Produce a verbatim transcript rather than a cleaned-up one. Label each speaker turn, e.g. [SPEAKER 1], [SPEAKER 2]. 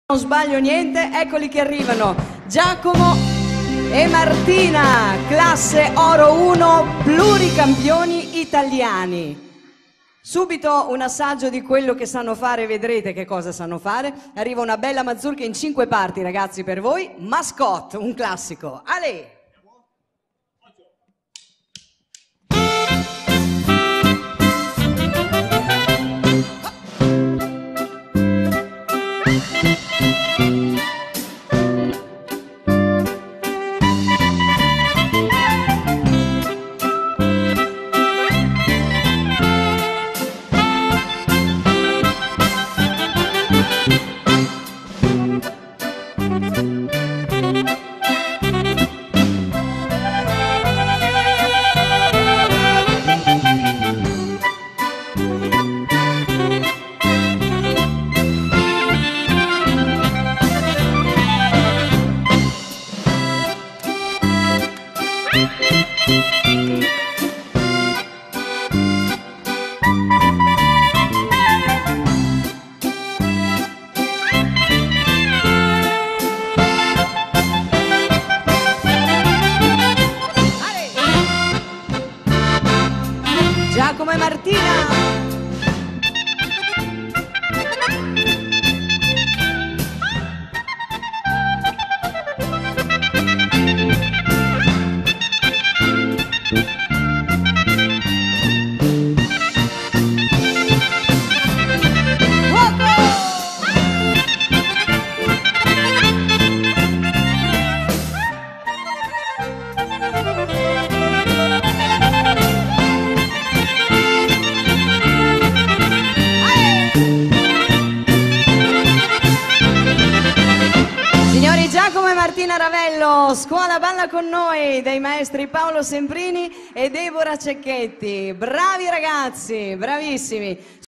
[SPEAKER 1] Non sbaglio niente, eccoli che arrivano Giacomo e Martina, classe Oro uno, pluricampioni italiani. Subito un assaggio di quello che sanno fare, vedrete che cosa sanno fare. Arriva una bella mazurka in cinque parti, ragazzi, per voi. Mascotte, un classico. Ale! Giacomo e Martina! Signori, Giacomo e Martina Ravello, scuola balla con noi dei maestri Paolo Semprini e Deborah Cecchetti. Bravi ragazzi, bravissimi.